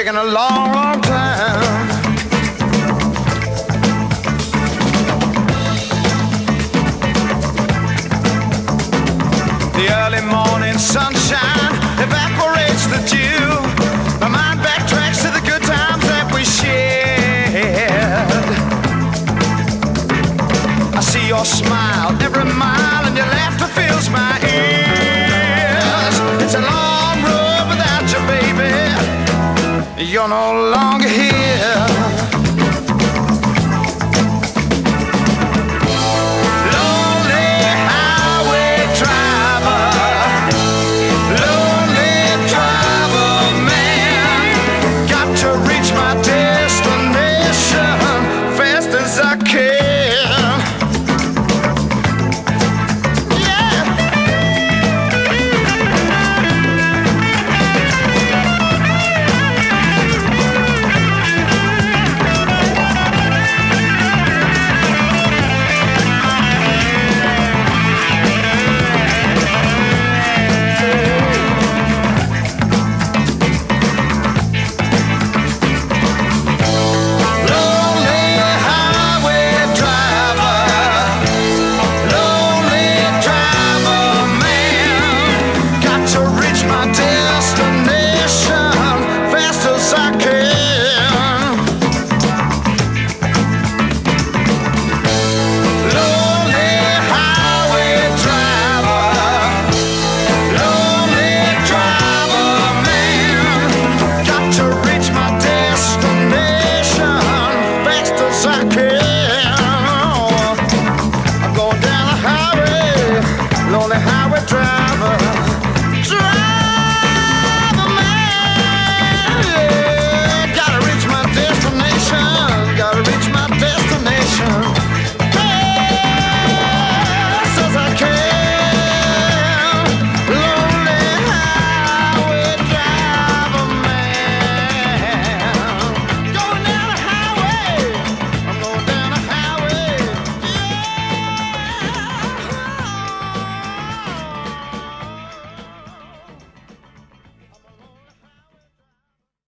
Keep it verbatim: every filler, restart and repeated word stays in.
taken a long, long time. The early morning sunshine evaporates the dew. My mind backtracks to the good times that we shared. I see your smile every mile, and your laughter fills my ears. It's a long road without you, baby. You're no longer here.